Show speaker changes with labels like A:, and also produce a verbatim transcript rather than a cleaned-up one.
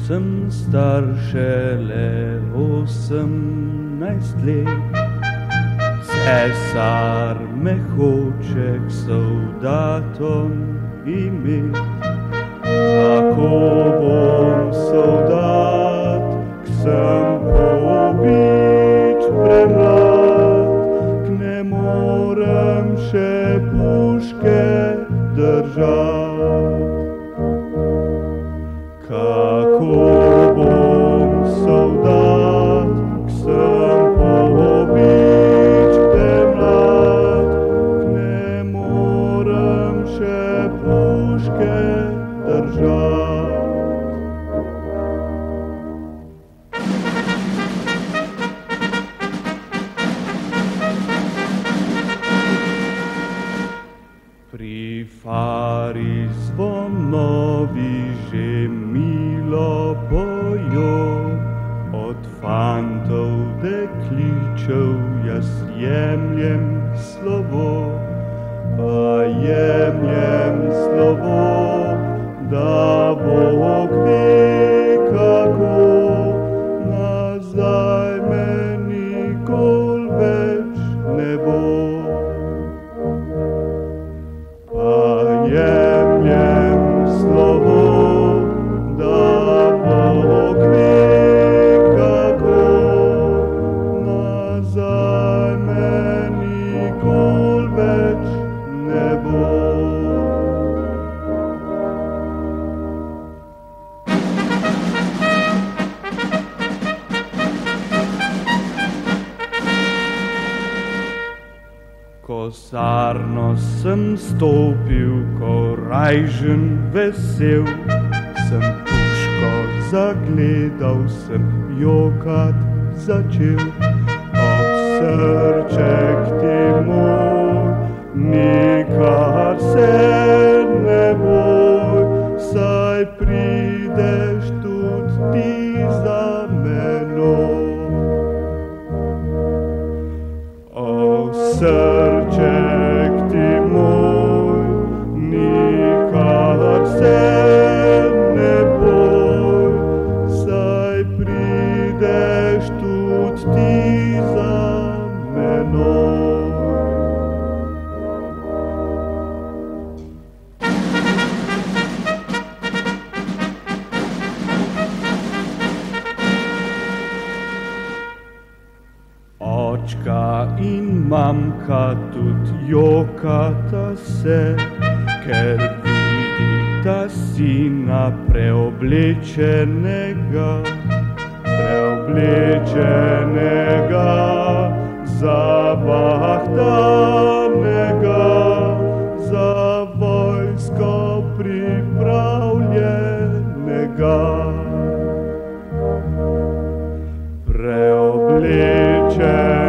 A: sem star šele osemnajst let. Cesar me hoče k soldatom imet. Kako bom soldat, k sem pobit premlad, k ne morem še puške držat. Kako bom soldat, k sem pobit premlad, k ne morem še puške držat. Pri fari zvonovi že milo pojo, od fantov dekličev jaz jemljem slovo, pa jemljem slovo, da Bog ve kako, nazaj me nikol več ne bo. Jemljem slovo, da Bog ve kako, nazaj me nikol več ne bo. Kosarno sem stopil, korajžen vesel, sem puško zagledal, sem jokat začel. Ob srček ti moj, nikar se ne boj, saj prideš tudi ti za menoj. Srček ti moj, nikar se ne boj, saj prideš tudi ti za menoj. Očka in mamka tudi jokata se, ker vidita sina preoblečenega, preoblečenega, zavahtanega, za vojsko pripravljenega. Preoblečenega